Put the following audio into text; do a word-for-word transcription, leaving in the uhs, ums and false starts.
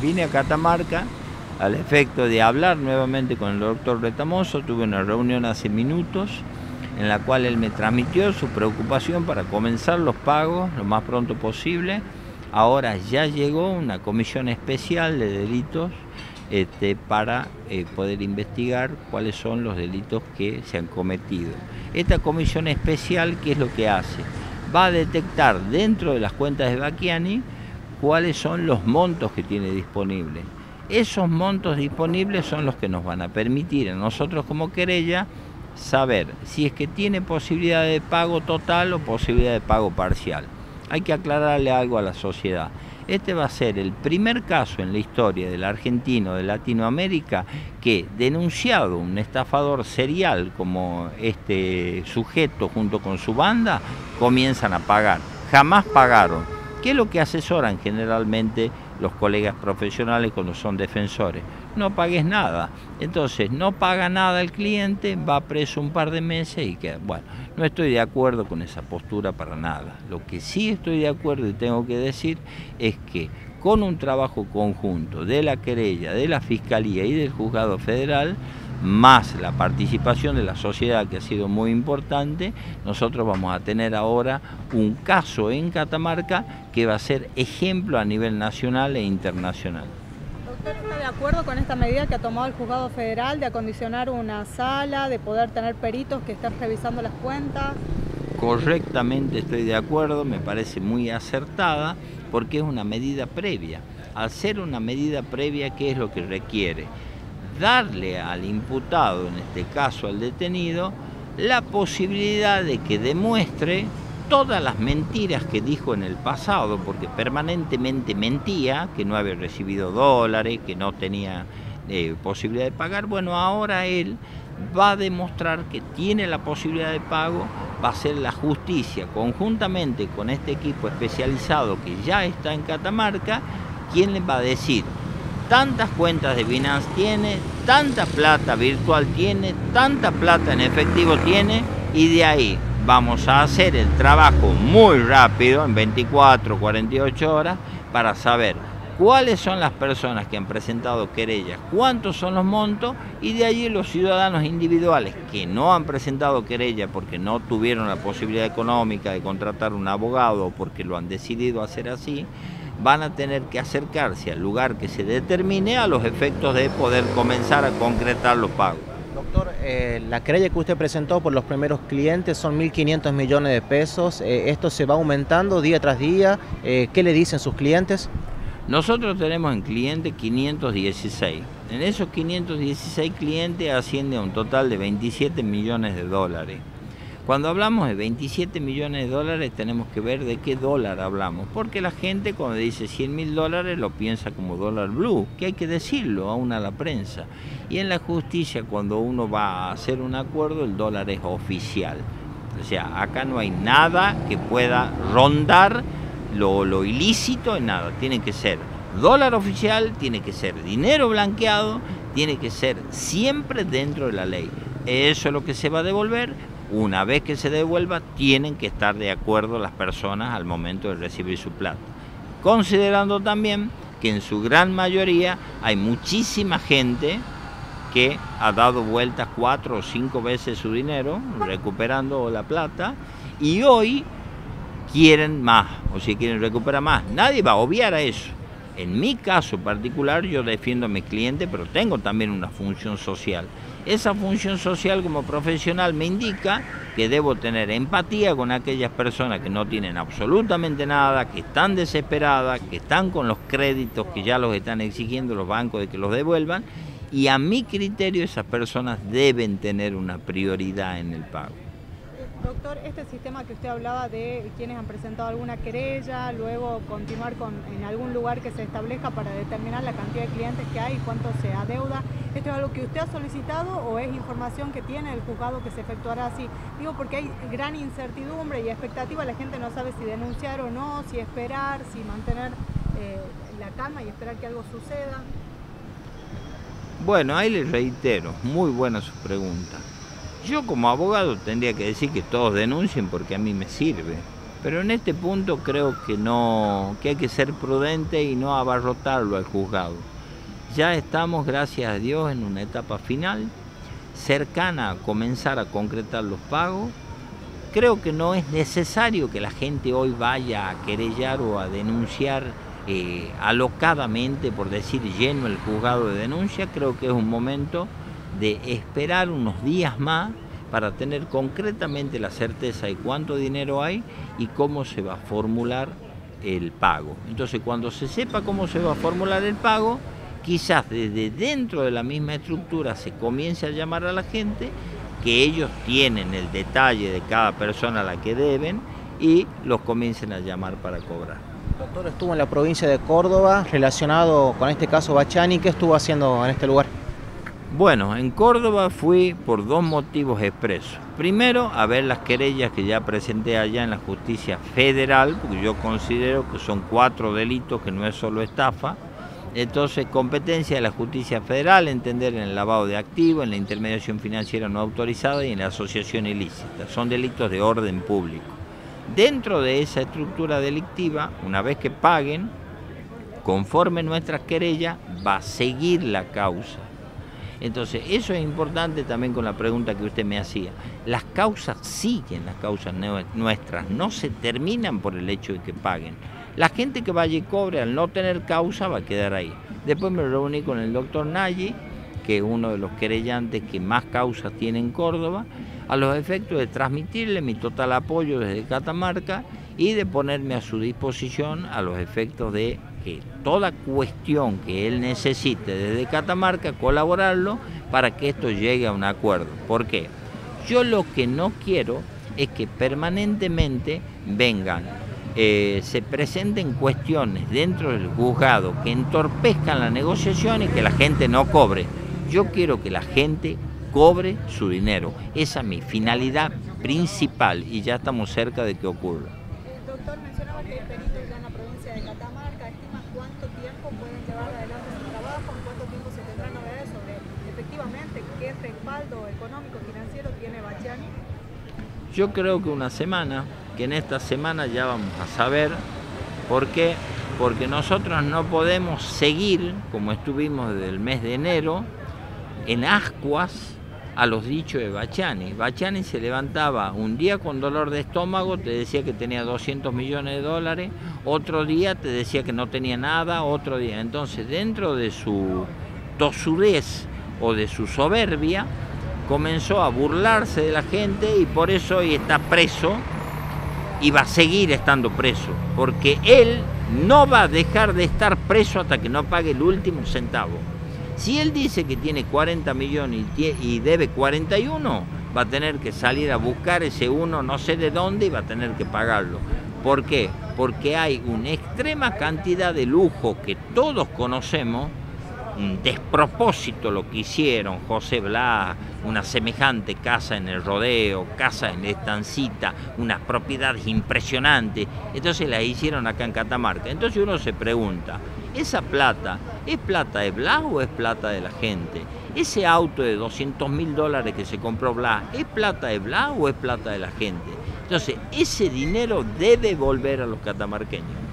Vine a Catamarca al efecto de hablar nuevamente con el doctor Retamoso. Tuve una reunión hace minutos en la cual él me transmitió su preocupación para comenzar los pagos lo más pronto posible. Ahora ya llegó una comisión especial de delitos este, para eh, poder investigar cuáles son los delitos que se han cometido. Esta comisión especial, ¿qué es lo que hace? Va a detectar dentro de las cuentas de Bacchiani cuáles son los montos que tiene disponibles. Esos montos disponibles son los que nos van a permitir a nosotros como querella saber si es que tiene posibilidad de pago total o posibilidad de pago parcial. Hay que aclararle algo a la sociedad. Este va a ser el primer caso en la historia del argentino, de Latinoamérica, que denunciado un estafador serial como este sujeto junto con su banda, comienzan a pagar. Jamás pagaron. ¿Qué es lo que asesoran generalmente los colegas profesionales cuando son defensores? No pagues nada. Entonces no paga nada el cliente, va preso un par de meses y queda. Bueno, no estoy de acuerdo con esa postura para nada. Lo que sí estoy de acuerdo y tengo que decir es que con un trabajo conjunto de la querella, de la Fiscalía y del Juzgado Federal, más la participación de la sociedad, que ha sido muy importante, nosotros vamos a tener ahora un caso en Catamarca que va a ser ejemplo a nivel nacional e internacional. ¿Doctor está de acuerdo con esta medida que ha tomado el Juzgado Federal de acondicionar una sala, de poder tener peritos que estén revisando las cuentas? Correctamente estoy de acuerdo, me parece muy acertada porque es una medida previa. Al ser una medida previa, ¿qué es lo que requiere? Darle al imputado, en este caso al detenido, la posibilidad de que demuestre todas las mentiras que dijo en el pasado, porque permanentemente mentía, que no había recibido dólares, que no tenía eh, posibilidad de pagar. Bueno, ahora él va a demostrar que tiene la posibilidad de pago, va a hacer la justicia conjuntamente con este equipo especializado que ya está en Catamarca, quien le va a decir tantas cuentas de Binance tiene, tanta plata virtual tiene, tanta plata en efectivo tiene, y de ahí vamos a hacer el trabajo muy rápido, en veinticuatro, cuarenta y ocho horas, para saber cuáles son las personas que han presentado querellas, cuántos son los montos, y de allí los ciudadanos individuales que no han presentado querella porque no tuvieron la posibilidad económica de contratar un abogado o porque lo han decidido hacer así, van a tener que acercarse al lugar que se determine a los efectos de poder comenzar a concretar los pagos. Doctor, eh, la querella que usted presentó por los primeros clientes son mil quinientos millones de pesos. Eh, ¿Esto se va aumentando día tras día? Eh, ¿Qué le dicen sus clientes? Nosotros tenemos en cliente quinientos dieciséis. En esos quinientos dieciséis clientes asciende a un total de veintisiete millones de dólares. Cuando hablamos de veintisiete millones de dólares tenemos que ver de qué dólar hablamos, porque la gente cuando dice cien mil dólares lo piensa como dólar blue, que hay que decirlo aún a la prensa. Y en la justicia cuando uno va a hacer un acuerdo el dólar es oficial. O sea, acá no hay nada que pueda rondar lo, lo ilícito en nada. Tiene que ser dólar oficial, tiene que ser dinero blanqueado, tiene que ser siempre dentro de la ley. Eso es lo que se va a devolver. Una vez que se devuelva, tienen que estar de acuerdo las personas al momento de recibir su plata. Considerando también que en su gran mayoría hay muchísima gente que ha dado vueltas cuatro o cinco veces su dinero, recuperando la plata, y hoy quieren más, o si quieren recuperar más. Nadie va a obviar a eso. En mi caso particular yo defiendo a mis clientes, pero tengo también una función social. Esa función social como profesional me indica que debo tener empatía con aquellas personas que no tienen absolutamente nada, que están desesperadas, que están con los créditos que ya los están exigiendo los bancos de que los devuelvan, y a mi criterio esas personas deben tener una prioridad en el pago. Doctor, este sistema que usted hablaba de quienes han presentado alguna querella, luego continuar con, en algún lugar que se establezca para determinar la cantidad de clientes que hay y cuánto se adeuda, ¿esto es algo que usted ha solicitado o es información que tiene el juzgado que se efectuará así? Digo porque hay gran incertidumbre y expectativa, la gente no sabe si denunciar o no, si esperar, si mantener eh, la calma y esperar que algo suceda. Bueno, ahí les reitero, muy buena su pregunta. Yo como abogado tendría que decir que todos denuncien porque a mí me sirve. Pero en este punto creo que, no, que hay que ser prudente y no abarrotarlo al juzgado. Ya estamos, gracias a Dios, en una etapa final, cercana a comenzar a concretar los pagos. Creo que no es necesario que la gente hoy vaya a querellar o a denunciar eh, alocadamente, por decir lleno el juzgado de denuncia. Creo que es un momento de esperar unos días más para tener concretamente la certeza de cuánto dinero hay y cómo se va a formular el pago. Entonces, cuando se sepa cómo se va a formular el pago, quizás desde dentro de la misma estructura se comience a llamar a la gente, que ellos tienen el detalle de cada persona a la que deben y los comiencen a llamar para cobrar. Doctor, estuvo en la provincia de Córdoba relacionado con este caso Bachani. ¿Qué estuvo haciendo en este lugar? Bueno, en Córdoba fui por dos motivos expresos. Primero, a ver las querellas que ya presenté allá en la justicia federal, porque yo considero que son cuatro delitos, que no es solo estafa. Entonces, competencia de la justicia federal, entender en el lavado de activos, en la intermediación financiera no autorizada y en la asociación ilícita. Son delitos de orden público. Dentro de esa estructura delictiva, una vez que paguen, conforme nuestras querellas, va a seguir la causa. Entonces, eso es importante también con la pregunta que usted me hacía. Las causas siguen, las causas nuestras, no se terminan por el hecho de que paguen. La gente que vaya y cobre al no tener causa va a quedar ahí. Después me reuní con el doctor Nagy, que es uno de los querellantes que más causas tiene en Córdoba, a los efectos de transmitirle mi total apoyo desde Catamarca y de ponerme a su disposición a los efectos de que toda cuestión que él necesite desde Catamarca, colaborarlo para que esto llegue a un acuerdo. ¿Por qué? Yo lo que no quiero es que permanentemente vengan, eh, se presenten cuestiones dentro del juzgado que entorpezcan la negociación y que la gente no cobre. Yo quiero que la gente cobre su dinero. Esa es mi finalidad principal y ya estamos cerca de que ocurra. El doctor mencionaba que hay peritos ya en la provincia de Catamarca. ¿Estima cuánto tiempo pueden llevar adelante su trabajo? ¿En cuánto tiempo se tendrán novedades sobre efectivamente qué respaldo económico financiero tiene Bachani? Yo creo que una semana, que en esta semana ya vamos a saber. ¿Por qué? Porque nosotros no podemos seguir, como estuvimos desde el mes de enero, en ascuas a los dichos de Bachani. Bachani se levantaba un día con dolor de estómago, te decía que tenía doscientos millones de dólares, otro día te decía que no tenía nada, otro día. Entonces, dentro de su tosudez o de su soberbia, comenzó a burlarse de la gente y por eso hoy está preso y va a seguir estando preso, porque él no va a dejar de estar preso hasta que no pague el último centavo. Si él dice que tiene cuarenta millones y debe cuarenta y uno, va a tener que salir a buscar ese uno no sé de dónde y va a tener que pagarlo. ¿Por qué? Porque hay una extrema cantidad de lujo que todos conocemos, un despropósito lo que hicieron José Blas, una semejante casa en el Rodeo, casa en Estancita, unas propiedades impresionantes, entonces las hicieron acá en Catamarca. Entonces uno se pregunta, ¿esa plata es plata de Blas o es plata de la gente? ¿Ese auto de doscientos mil dólares que se compró Blas es plata de Blas o es plata de la gente? Entonces ese dinero debe volver a los catamarqueños.